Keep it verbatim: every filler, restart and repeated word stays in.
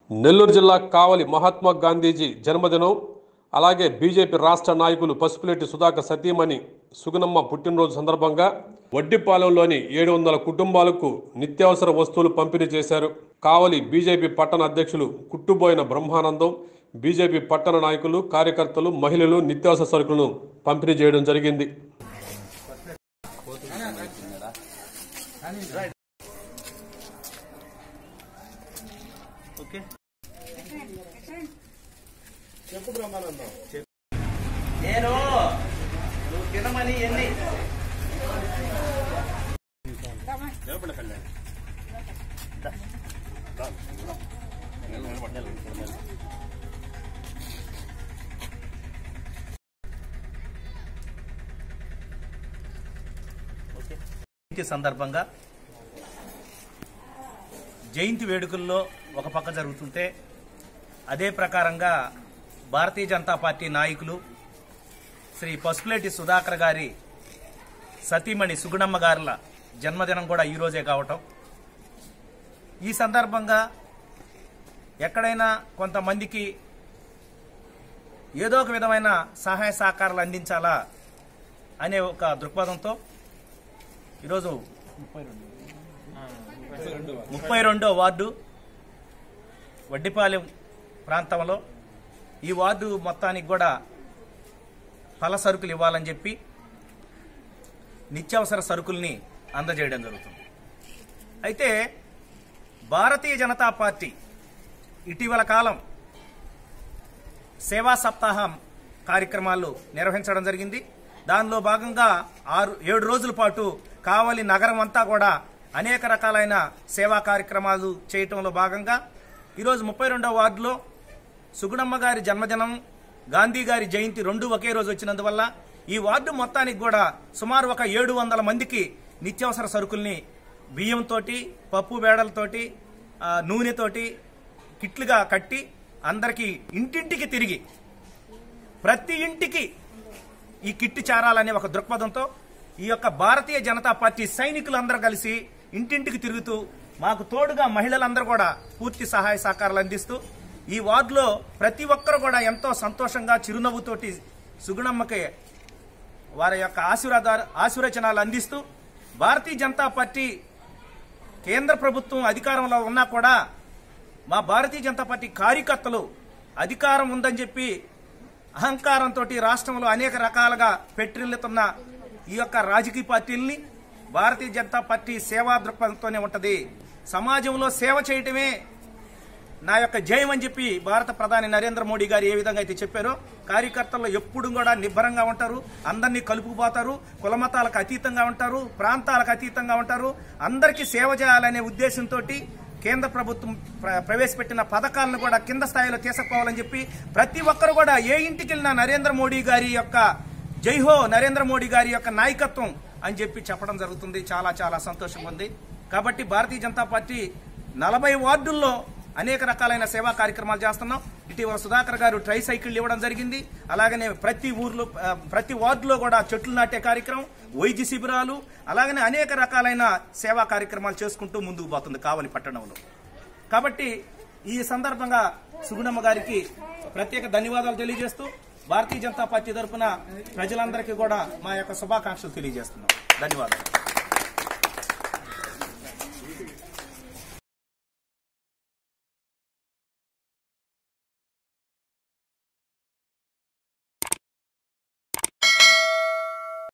నెల్లూరు జిల్లా కావలి మహాత్మా గాంధీజీ జన్మదినం అలాగే బీజేపీ రాష్ట్ర నాయకులు పసుపులేటి సుధాకర్ సతీమణి సుగుణమ్మ పుట్టినరోజు సందర్భంగా వడ్డిపాలెంలోని ఏడు వందల కుటుంబాలకు నిత్యావసర వస్తువులు పంపిణీ చేశారు. కావలి బీజేపీ పట్టణ అధ్యక్షులు కుట్టుబోయిన బ్రహ్మానందం, బీజేపీ పట్టణ నాయకులు, కార్యకర్తలు, మహిళలు నిత్యావసర సరుకులను పంపిణీ చేయడం జరిగింది. నేను నువ్వు తినమని ఎన్ని సందర్భంగా జయంతి వేడుకల్లో ఒక పక్క జరుగుతుంటే అదే ప్రకారంగా భారతీయ జనతా పార్టీ నాయకులు శ్రీ పసుపులేటి సుధాకర్ గారి సతీమణి సుగుణమ్మ గారుల జన్మదినం కూడా ఈరోజే కావటం, ఈ సందర్భంగా ఎక్కడైనా కొంతమందికి ఏదో ఒక విధమైన సహాయ సహకారాలు అందించాలా అనే ఒక దృక్పథంతో ఈరోజు ముప్పై రెండో వార్డు వడ్డిపాలెం ప్రాంతంలో ఈ వార్డు మొత్తానికి కూడా ఫల సరుకులు ఇవ్వాలని చెప్పి నిత్యావసర సరుకుల్ని అందజేయడం జరుగుతుంది. అయితే భారతీయ జనతా పార్టీ ఇటీవల కాలం సేవా సప్తాహం కార్యక్రమాలు నిర్వహించడం జరిగింది. దానిలో భాగంగా ఆరు ఏడు రోజుల పాటు కావలి నగరం అంతా కూడా అనేక రకాలైన సేవా కార్యక్రమాలు చేయటంలో భాగంగా ఈరోజు ముప్పై రెండవ వార్డులో సుగుణమ్మ గారి జన్మదినం, గాంధీ గారి జయంతి రెండు ఒకే రోజు వచ్చినందువల్ల ఈ వార్డు మొత్తానికి కూడా సుమారు ఒక ఏడు వందల మందికి నిత్యావసర సరుకుల్ని బియ్యంతో, పప్పు బేడలతోటి, నూనెతోటి కిట్లుగా కట్టి అందరికీ ఇంటింటికి తిరిగి ప్రతి ఇంటికి ఈ కిట్టు చేరాలనే ఒక దృక్పథంతో ఈ యొక్క భారతీయ జనతా పార్టీ సైనికులందరూ కలిసి ఇంటింటికి తిరుగుతూ మాకు తోడుగా మహిళలందరూ కూడా పూర్తి సహాయ సహకారాలు అందిస్తూ ఈ వార్డులో ప్రతి ఒక్కరు కూడా ఎంతో సంతోషంగా చిరునవ్వుతోటి సుగుణమ్మకి వారి యొక్క ఆశీర్వాద ఆశీర్వచనాలు అందిస్తూ భారతీయ జనతా పార్టీ కేంద్ర ప్రభుత్వం అధికారంలో ఉన్నా కూడా మా భారతీయ జనతా పార్టీ కార్యకర్తలు అధికారం ఉందని చెప్పి అహంకారంతో రాష్ట్రంలో అనేక రకాలుగా పెట్టిల్లుతున్న ఈ యొక్క రాజకీయ పార్టీల్ని భారతీయ జనతా పార్టీ సేవా దృక్పథంతోనే ఉంటది. సమాజంలో సేవ చేయటమే నా యొక్క జయం అని చెప్పి భారత ప్రధాని నరేంద్ర మోడీ గారు ఏ విధంగా అయితే చెప్పారో కార్యకర్తలు ఎప్పుడు కూడా నిబ్బరంగా ఉంటారు, అందరినీ కలుపుకుపోతారు, కులమతాలకు అతీతంగా ఉంటారు, ప్రాంతాలకు అతీతంగా ఉంటారు, అందరికీ సేవ చేయాలనే ఉద్దేశంతో కేంద్ర ప్రభుత్వం ప్రవేశపెట్టిన పథకాలను కూడా కింద స్థాయిలో తీసుకుపోవాలని చెప్పి ప్రతి ఒక్కరు కూడా ఏ ఇంటికి వెళ్ళినా నరేంద్ర మోడీ గారి యొక్క జై హో నరేంద్ర మోడీ గారి యొక్క నాయకత్వం అని చెప్పి చెప్పడం జరుగుతుంది. చాలా చాలా సంతోషంగా ఉంది. కాబట్టి భారతీయ జనతా పార్టీ నలభై వార్డుల్లో అనేక రకాలైన సేవా కార్యక్రమాలు చేస్తున్నాం. ఇటీవల సుధాకర్ గారు ట్రై సైకిళ్లు ఇవ్వడం జరిగింది. అలాగనే ప్రతి ఊర్లో ప్రతి వార్డులో కూడా చెట్లు నాటే కార్యక్రమం, వైద్య శిబిరాలు, అలాగనే అనేక రకాలైన సేవా కార్యక్రమాలు చేసుకుంటూ ముందుకు పోతుంది కావలి పట్టణంలో. కాబట్టి ఈ సందర్భంగా సుగుణమ్మ గారికి ప్రత్యేక ధన్యవాదాలు తెలియజేస్తూ భారతీయ జనతా పార్టీ తరఫున ప్రజలందరికీ కూడా మా యొక్క శుభాకాంక్షలు తెలియజేస్తున్నాం. ధన్యవాదాలు.